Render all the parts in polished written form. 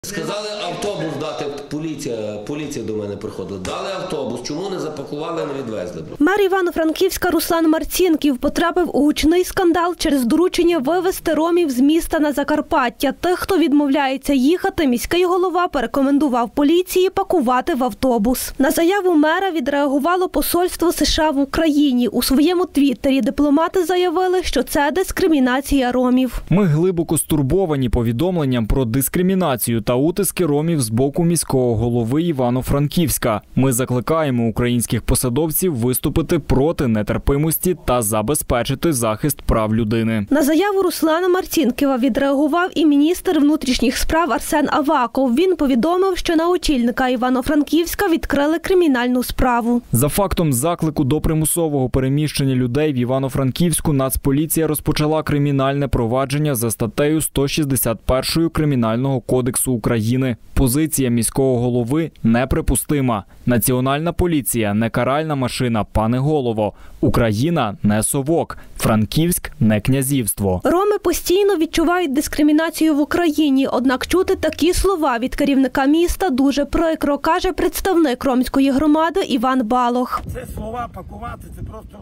Сказали автобус дати, поліція до мене приходила. Дали автобус, чому не запакували, не відвезли? Мер Івано-Франківська Руслан Марцінків потрапив у гучний скандал через доручення вивезти ромів з міста на Закарпаття. Тих, хто відмовляється їхати, міський голова порекомендував поліції пакувати в автобус. На заяву мера відреагувало посольство США в Україні. У своєму твіттері дипломати заявили, що це дискримінація ромів. Ми глибоко стурбовані повідомленням про дискримінацію та утиски ромів з боку міського голови Івано-Франківська. Ми закликаємо українських посадовців виступити проти нетерпимості та забезпечити захист прав людини. На заяву Руслана Марцінківа відреагував і міністр внутрішніх справ Арсен Аваков. Він повідомив, що на очільника Івано-Франківська відкрили кримінальну справу. За фактом заклику до примусового переміщення людей в Івано-Франківську Нацполіція розпочала кримінальне провадження за статтею 161 Кримінального кодексу України. Позиція міського голови неприпустима. Національна поліція – не каральна машина, пане голово. Україна – не совок. Франківськ – не князівство. Роми постійно відчувають дискримінацію в Україні, однак чути такі слова від керівника міста дуже прикро, каже представник ромської громади Іван Балох. Це слова пакувати, це просто...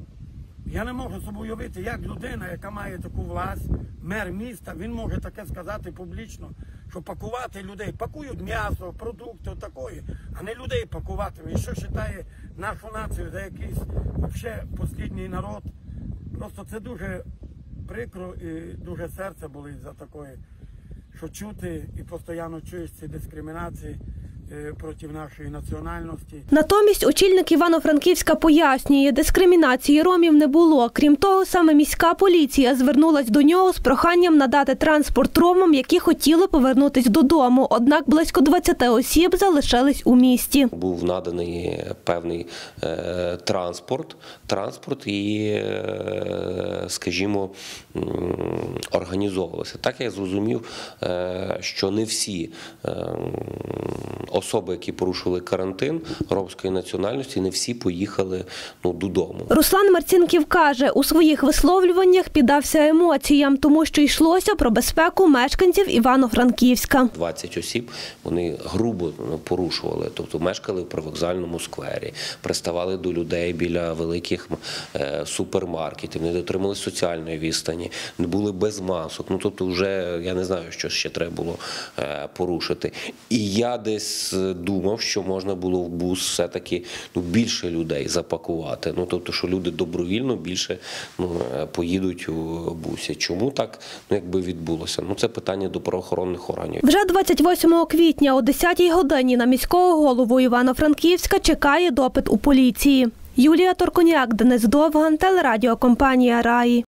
Я не можу собі уявити, як людина, яка має таку власть, мер міста, він може таке сказати публічно, що пакувати людей, пакують м'ясо, продукти, такої, а не людей пакувати. Він що вважає нашу націю за якийсь взагалі послідній народ. Просто це дуже прикро і дуже серце болить за такої, що чути і постійно чуєш ці дискримінації проти нашої національності. Натомість очільник Івано-Франківська пояснює, дискримінації ромів не було. Крім того, саме міська поліція звернулась до нього з проханням надати транспорт ромам, які хотіли повернутись додому. Однак близько 20 осіб залишились у місті. Був наданий певний транспорт і, скажімо, організовувалося. Так я зрозумів, що не всі особи, які порушили карантин ромської національності, не всі поїхали додому. Руслан Марцінків каже, у своїх висловлюваннях піддався емоціям, тому що йшлося про безпеку мешканців Івано-Франківська. 20 осіб, вони грубо порушували, тобто мешкали в привокзальному сквері, приставали до людей біля великих супермаркетів, не дотримали соціальної відстані, не були без масок. Тобто вже, я не знаю, що ще треба було порушити. І я десь думав, що можна було в бус все-таки більше людей запакувати. Тобто, що люди добровільно більше поїдуть у бусі. Чому так відбулося? Це питання до правоохоронних органів. Вже 28 квітня о 10-й годині на міського голову Івано-Франківська чекає допит у поліції. Юлія Торконяк, Денис Довган, телерадіокомпанія «Раї».